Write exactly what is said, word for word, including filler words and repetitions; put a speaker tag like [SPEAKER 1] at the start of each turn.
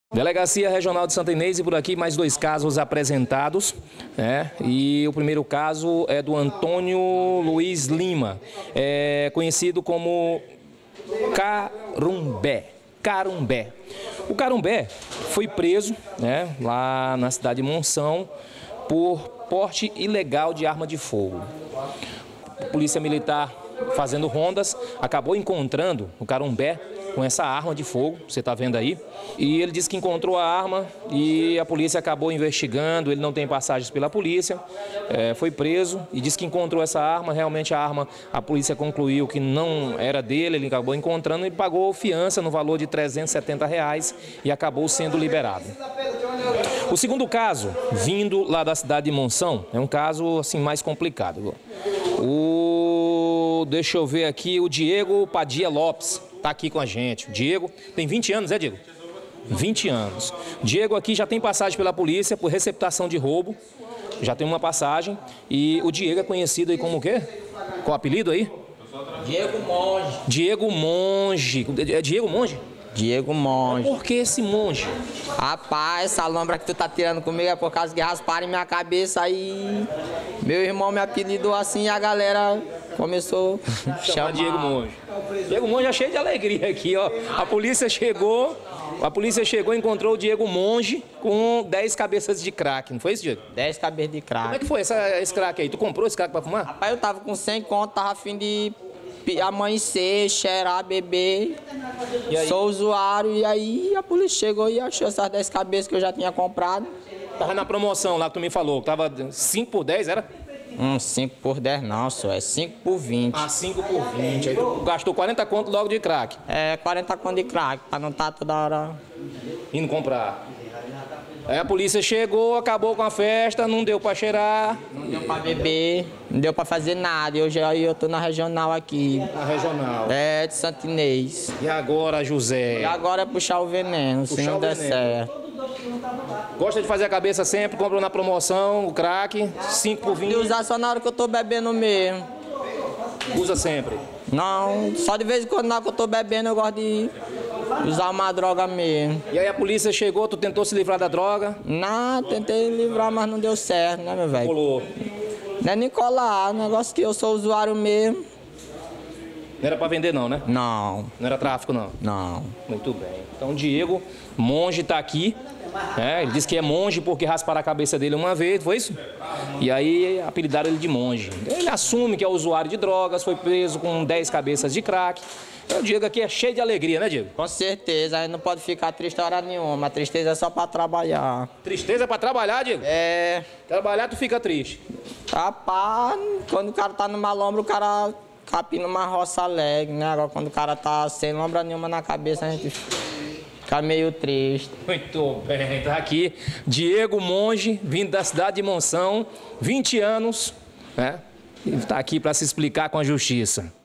[SPEAKER 1] Delegacia Regional de Santa Inês e por aqui mais dois casos apresentados, né? E o primeiro caso é do Antônio Luiz Lima, é conhecido como Carumbé. Carumbé. O Carumbé foi preso, né, lá na cidade de Monção por porte ilegal de arma de fogo. A Polícia Militar, fazendo rondas, acabou encontrando o Carumbé com essa arma de fogo, você está vendo aí. E ele disse que encontrou a arma e a polícia acabou investigando, ele não tem passagens pela polícia, é, foi preso e disse que encontrou essa arma. Realmente a arma, a polícia concluiu que não era dele, ele acabou encontrando e pagou fiança no valor de trezentos e setenta reais e acabou sendo liberado. O segundo caso, vindo lá da cidade de Monção, é um caso assim mais complicado. O, deixa eu ver aqui, o Diego Padilha Lopes está aqui com a gente. O Diego tem vinte anos, é, Diego? vinte anos. Diego aqui já tem passagem pela polícia por receptação de roubo, já tem uma passagem. E o Diego é conhecido aí como o quê? Qual o apelido aí?
[SPEAKER 2] Diego Monge.
[SPEAKER 1] Diego Monge. É Diego Monge?
[SPEAKER 2] Diego Monge.
[SPEAKER 1] Por que esse monge?
[SPEAKER 2] Rapaz, essa lombra que tu tá tirando comigo é por causa que rasparam em minha cabeça aí. Meu irmão me apelidou assim e a galera começou a chamar
[SPEAKER 1] Diego Monge. Diego Monge é cheio de alegria aqui, ó. A polícia chegou, a polícia chegou e encontrou o Diego Monge com dez cabeças de crack. Não foi isso, Diego?
[SPEAKER 2] dez cabeças de crack.
[SPEAKER 1] Como é que foi essa, esse crack aí? Tu comprou esse crack pra fumar?
[SPEAKER 2] Rapaz, eu tava com cem conto, tava a fim de amanhecer, cheirar, beber. Sou usuário e aí a polícia chegou e achou essas dez cabeças que eu já tinha comprado.
[SPEAKER 1] Tava na promoção lá que tu me falou, tava cinco por dez, era?
[SPEAKER 2] Hum, cinco por dez não, só é cinco por vinte.
[SPEAKER 1] Ah, cinco por vinte. Aí tu gastou quarenta conto logo de crack.
[SPEAKER 2] É, quarenta conto de crack, pra não estar toda hora
[SPEAKER 1] indo comprar. Aí a polícia chegou, acabou com a festa, não deu pra cheirar.
[SPEAKER 2] Não deu pra beber, não deu pra fazer nada. Eu já eu tô na regional aqui.
[SPEAKER 1] Na regional.
[SPEAKER 2] É, de Santa Inês.
[SPEAKER 1] E agora, José?
[SPEAKER 2] E agora é puxar o veneno, puxar se não der veneno. Certo.
[SPEAKER 1] Gosta de fazer a cabeça sempre, comprou na promoção, o crack, cinco por vinte.
[SPEAKER 2] E usar só na hora que eu tô bebendo mesmo.
[SPEAKER 1] Usa sempre?
[SPEAKER 2] Não, só de vez em quando na hora que eu tô bebendo eu gosto de usar uma droga mesmo.
[SPEAKER 1] E aí a polícia chegou, tu tentou se livrar da droga?
[SPEAKER 2] Não, tentei livrar, mas não deu certo, né, meu velho?
[SPEAKER 1] Colou.
[SPEAKER 2] Não é nem colar, negócio que eu sou usuário mesmo.
[SPEAKER 1] Não era pra vender não, né?
[SPEAKER 2] Não.
[SPEAKER 1] Não era tráfico não?
[SPEAKER 2] Não.
[SPEAKER 1] Muito bem. Então o Diego Monge tá aqui, né? Ele disse que é monge porque rasparam a cabeça dele uma vez, foi isso? E aí apelidaram ele de monge. Ele assume que é usuário de drogas, foi preso com dez cabeças de crack. O Diego aqui é cheio de alegria, né, Diego?
[SPEAKER 2] Com certeza, aí não pode ficar triste hora nenhuma. A tristeza é só pra trabalhar.
[SPEAKER 1] Tristeza é pra trabalhar, Diego?
[SPEAKER 2] É.
[SPEAKER 1] Trabalhar tu fica triste.
[SPEAKER 2] Rapaz, quando o cara tá numa lombra, o cara capina uma roça alegre, né? Agora quando o cara tá sem lombra nenhuma na cabeça, a gente fica meio triste.
[SPEAKER 1] Muito bem, tá aqui Diego Monge, vindo da cidade de Monção, vinte anos, né? E tá aqui para se explicar com a justiça.